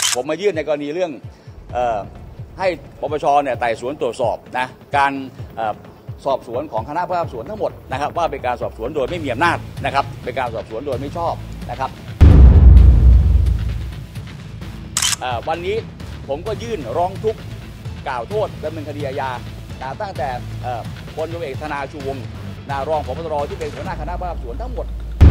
ผมมายื่นในกรณีเรื่องให้ปปชเนี่ยไต่สวนตรวจสอบนะการสอบสวนของคณะผู้สอบสวนทั้งหมดนะครับว่าเป็นการสอบสวนโดยไม่มีอำนาจนะครับเป็นการสอบสวนโดยไม่ชอบนะครับวันนี้ผมก็ยื่นร้องทุกข์กล่าวโทษดำเนินคดีอาญาตั้งแต่พลตำรวจเอกธนาชูวงศ์รองผบ.ตรที่เป็นหัวหน้าคณะผู้สอบสวนทั้งหมด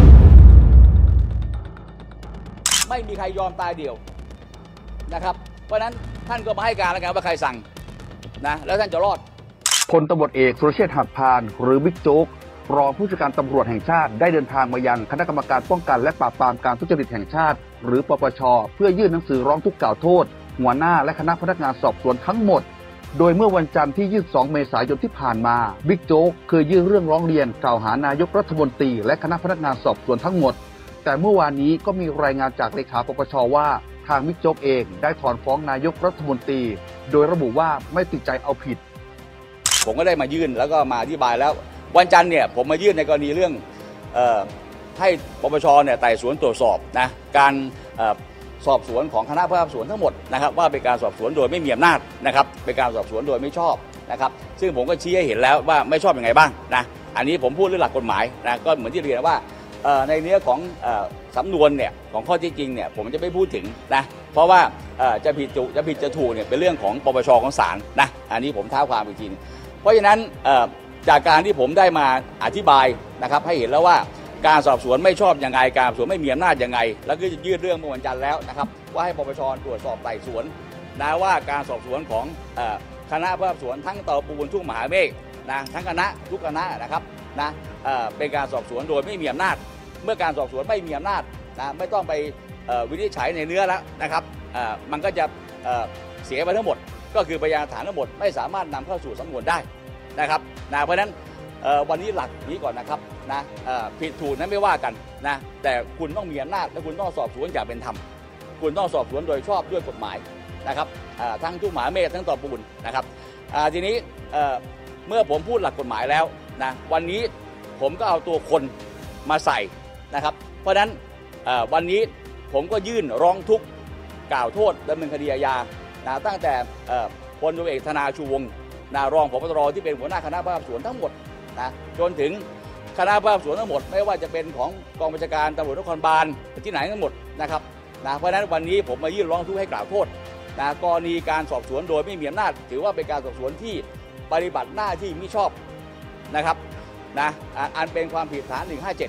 ไม่มีใครยอมตายเดี่ยวนะครับเพราะนั้นท่านก็มาให้การแล้วกันว่าใครสั่งนะแล้วท่านจะรอดพลตำรวจเอกสุรเชษฐ์หักพานหรือบิ๊กโจ๊กรองผู้จัดการตำรวจแห่งชาติได้เดินทางมายังคณะกรรมการป้องกันและปราบปรามการทุจริตแห่งชาติหรือปปช.เพื่อยื่นหนังสือร้องทุกข์กล่าวโทษหัวหน้าและคณะพนักงานสอบสวนทั้งหมดโดยเมื่อวันจันทร์ที่22 เมษายนที่ผ่านมาบิ๊กโจ๊กเคยยื่นเรื่องร้องเรียนกล่าวหานายกรัฐมนตรีและคณะพนักงานสอบสวนทั้งหมดแต่เมื่อวานนี้ก็มีรายงานจากเลขาปปช.ว่าทางบิ๊กโจ๊กเองได้ถอนฟ้องนายกรัฐมนตรีโดยระบุว่าไม่ติดใจเอาผิดผมก็ได้มายื่นแล้วก็มาอธิบายแล้ววันจันทร์เนี่ยผมมายื่นในกรณีเรื่องให้ปปชเนี่ยไต่สวนตรวจสอบนะการสอบสวนของคณะผู้สอบสวนทั้งหมดนะครับว่าเป็นการสอบสวนโดยไม่มีอำนาจนะครับเป็นการสอบสวนโดยไม่ชอบนะครับซึ่งผมก็ชี้ให้เห็นแล้วว่าไม่ชอบยังไงบ้างนะอันนี้ผมพูดเรื่องหลักกฎหมายนะก็เหมือนที่เรียนว่าในเนื้อของสำนวนเนี่ยของข้อที่จริงเนี่ยผมจะไม่พูดถึงนะเพราะว่าจะผิดจะถูกเนี่ยเป็นเรื่องของปปชของศาลนะอันนี้ผมท้าความอีกทีเพราะฉะนั้นจากการที่ผมได้มาอธิบายนะครับให้เห็นแล้วว่าการสอบสวนไม่ชอบยังไงการสอบสวนไม่มีอำนาจยังไงแล้วก็จะยื่นเรื่องเมื่อวันจันทร์แล้วนะครับว่าให้ปปชตรวจสอบไต่สวนนะว่าการสอบสวนของคณะผู้สอบสวนทั้งเตาปูนทุ่งมหาเมฆนะทั้งคณะทุกคณะนะครับนะเป็นการสอบสวนโดยไม่มีอำนาจเมื่อการสอบสวนไม่มีอำนาจนะไม่ต้องไปวินิจฉัยในเนื้อแล้วนะครับมันก็จะเสียไปทั้งหมดก็คือพยานฐานทั้งหมดไม่สามารถนำเข้าสู่สำนวนได้นะครับนะเพราะฉะนั้นวันนี้หลักนี้ก่อนนะครับนะผิดถูกนั้นไม่ว่ากันนะแต่คุณต้องมีอำนาจและคุณต้องสอบสวนอย่างเป็นธรรมคุณต้องสอบสวนโดยชอบด้วยกฎหมายนะครับทั้งทุ่งมหาเมฆทั้งเตาปูนนะครับทีนี้เมื่อผมพูดหลักกฎหมายแล้วนะวันนี้ผมก็เอาตัวคนมาใส่นะครับเพราะฉะนั้นวันนี้ผมก็ยื่นร้องทุกข์กล่าวโทษดำเนินคดีอาญาตั้งแต่พลตำรวจเอกธนาชูวงศ์รองผบ.ตรที่เป็นหัวหน้าคณะผู้สอบสวนทั้งหมดนะจนถึงคณะผู้สอบสวนทั้งหมดไม่ว่าจะเป็นของกองบัญชาการตำรวจนครบาลที่ไหนทั้งหมดนะครับเพราะฉะนั้นวันนี้ผมมายื่นร้องทุกข์ให้กล่าวโทษกรณีการสอบสวนโดยไม่มีอำนาจถือว่าเป็นการสอบสวนที่ปฏิบัติหน้าที่มิชอบนะครับอันเป็นความผิดฐาน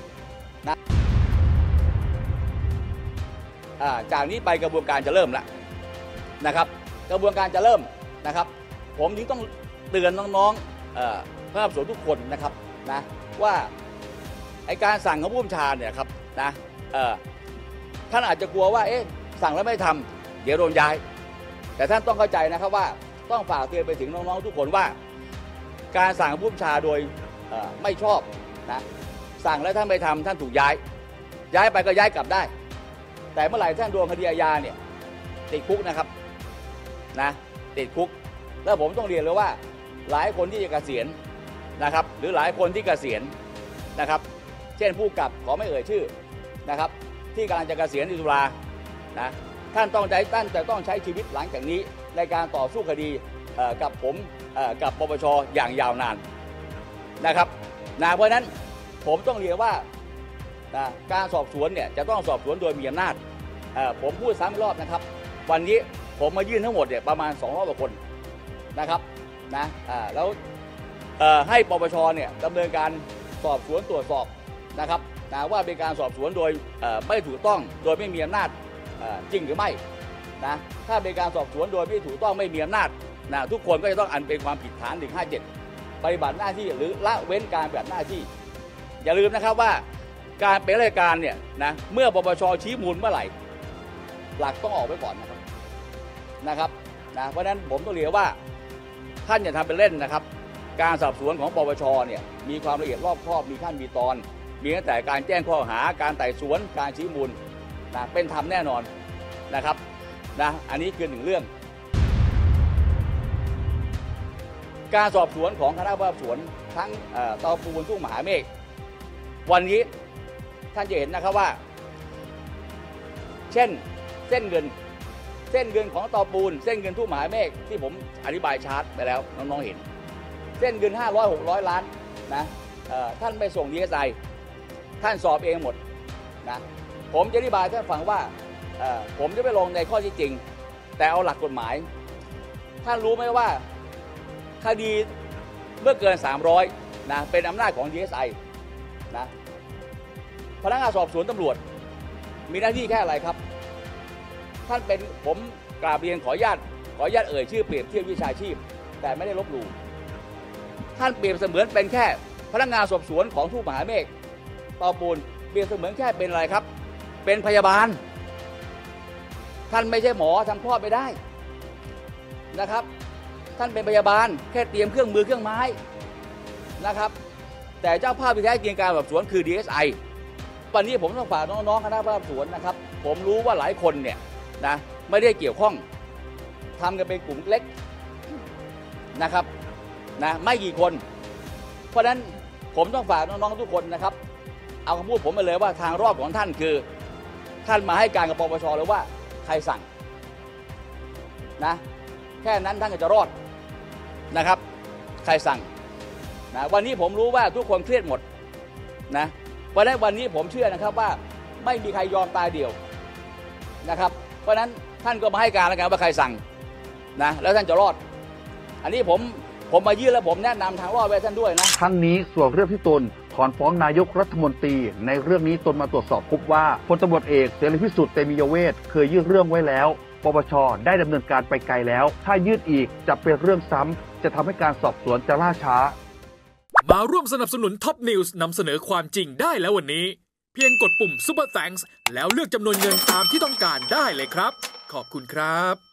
157นะจากนี้ไปกระบวนการจะเริ่มแล้วนะครับกระบวนการจะเริ่มนะครับผมจึงต้องเตือนน้องๆผู้สอบสวนทุกคนนะครับนะว่าไอการสั่งของผู้บัญชาเนี่ยครับนะท่านอาจจะกลัวว่าสั่งแล้วไม่ทำเดี๋ยวโดนย้ายแต่ท่านต้องเข้าใจนะครับว่าต้องฝากเตือนไปถึงน้องๆทุกคนว่าการสั่งของผู้บัญชาโดยไม่ชอบนะสั่งแล้วท่านไม่ทำท่านถูกย้ายไปก็ย้ายกลับได้แต่เมื่อไหร่ท่านโดนคดีอาญาเนี่ยติดคุกนะครับนะติดคุกแล้วผมต้องเรียนเลยว่าหลายคนที่จะเกษียณนะครับหรือหลายคนที่เกษียณนะครับเช่นผู้กับขอไม่เอ่ยชื่อนะครับที่กำลังจะเกษียณในตุลานะท่านจะต้องใช้ชีวิตหลังจากนี้ในการต่อสู้คดีกับผมกับปปชอย่างยาวนานนะครับเพราะฉะนั้นผมต้องเรียนว่าการสอบสวนเนี่ยจะต้องสอบสวนโดยมีอำนาจผมพูดซ้ำอีกรอบนะครับวันนี้ผมมายื่นทั้งหมดเนี่ยประมาณ200 กว่าคนนะครับแล้วให้ปปชเนี่ยดำเนินการสอบสวนตรวจสอบนะครับว่าเป็นการสอบสวนโดยไม่ถูกต้องโดยไม่มีอำนาจจริงหรือไม่ถ้าเป็นการสอบสวนโดยไม่ถูกต้องไม่มีอำนาจทุกคนก็จะต้องอันเป็นความผิดฐาน157ปฏิบัติหน้าที่หรือละเว้นการปฏิบัติหน้าที่อย่าลืมนะครับว่าการเป็นราชการเนี่ยเมื่อปปชชี้มูลเมื่อไหร่หลักต้องออกไว้ก่อนนะครับเพราะฉะนั้นผมต้องเรียกว่าท่านอย่าทำเป็นเล่นนะครับการสอบสวนของปปชเนี่ยมีความละเอียดรอบคอบมีขั้นมีตอนมีตั้งแต่การแจ้งข้อหาการไต่สวนการชี้มูลเป็นธรรมแน่นอนนะครับอันนี้คือหนึ่งเรื่องการสอบสวนของคณะผู้สอบสวนทั้งเตาปูนทุ่งมหาเมฆวันนี้ท่านจะเห็นนะครับว่าเช่นเส้นเงินเส้นเงินของเตาปูนเส้นเงินทุ่งมหาเมฆที่ผมอธิบายชาร์ตไปแล้วน้องๆเห็นเส้นเงิน500-600 ล้านนะท่านไม่ส่ง DSI ท่านสอบเองหมดนะผมจะอธิบายท่านฟังว่าผมจะไม่ลงในข้อที่จริงแต่เอาหลักกฎหมายท่านรู้ไหมว่าคดีเมื่อเกิน300นะเป็นอำนาจของ DSI นะพนักงานสอบสวนตำรวจมีหน้าที่แค่อะไรครับท่านเป็นผมกราบเรียนขออนุญาตเอ่ยชื่อเปรียบเทียบวิชาชีพแต่ไม่ได้ลบหลู่ท่านเปรียบเสมือนเป็นแค่พนักงานสอบสวนของทุ่งมหาเมฆเตาปูนเปรียบเสมือนแค่เป็นอะไรครับเป็นพยาบาลท่านไม่ใช่หมอทำคลอดไม่ได้นะครับท่านเป็นพยาบาลแค่เตรียมเครื่องมือเครื่องไม้นะครับแต่เจ้าภาพที่แท้จริงการสอบสวนคือ DSI วันนี้ผมต้องฝากน้องๆคณะสอบสวนนะครับผมรู้ว่าหลายคนเนี่ยนะไม่ได้เกี่ยวข้องทำกันเป็นกลุ่มเล็กนะครับนะไม่กี่คนเพราะฉะนั้นผมต้องฝากน้องๆทุกคนนะครับเอาคำพูดผมไปเลยว่าทางรอบของท่านคือท่านมาให้การกับปปชเลยว่าใครสั่งนะแค่นั้นท่านก็จะรอดนะครับใครสั่งนะวันนี้ผมรู้ว่าทุกคนเครียดหมดนะเพราะฉะนั้นวันนี้ผมเชื่อนะครับว่าไม่มีใครยอมตายเดี่ยวนะครับเพราะฉะนั้นท่านก็มาให้การแล้วกันว่าใครสั่งนะแล้วท่านจะรอดอันนี้ผมมายื่นแล้วผมแนะนำทางรอดไว้ท่านด้วยนะทั้งนี้ส่วนเรื่องที่ตนถอนฟ้องนายกรัฐมนตรีในเรื่องนี้ตนมาตรวจสอบพบว่าพลตำรวจเอกเสรีพิสุทธิ์เตมียเวทเคยยื่นเรื่องไว้แล้วปปชได้ดำเนินการไปไกลแล้วถ้ายื่นอีกจะเป็นเรื่องซ้ำจะทำให้การสอบสวนจะล่าช้ามาร่วมสนับสนุนท็อปนิวส์นำเสนอความจริงได้แล้ววันนี้เพียงกดปุ่ม Super Thanks แล้วเลือกจำนวนเงินตามที่ต้องการได้เลยครับขอบคุณครับ